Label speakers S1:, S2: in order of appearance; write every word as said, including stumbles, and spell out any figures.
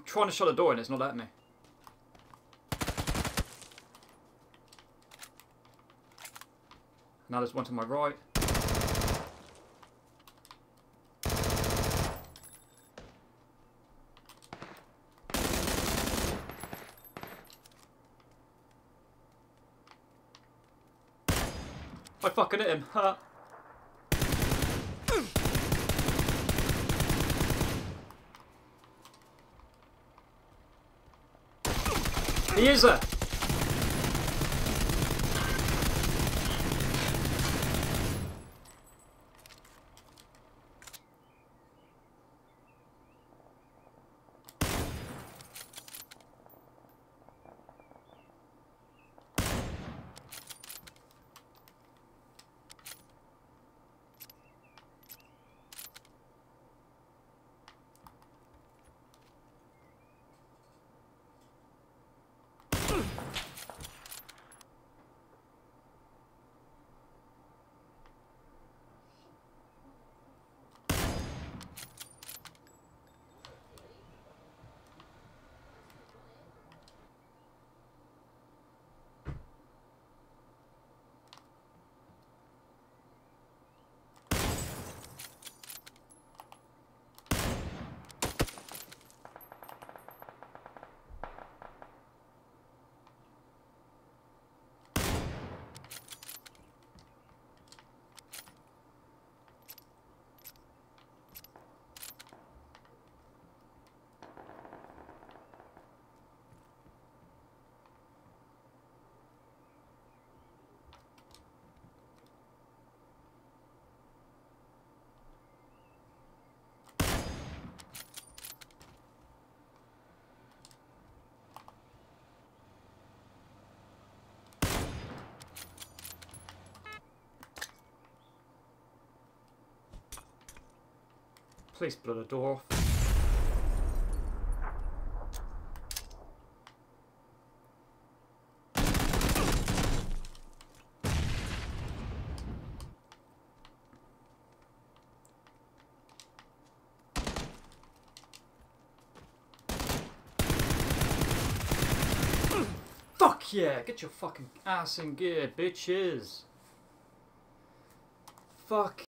S1: trying to shut the door and it's not letting me. Now there's one to my right. I fucking hit him. Huh. He is there. Please blow the door off. Fuck yeah! Get your fucking ass in gear, bitches! Fuck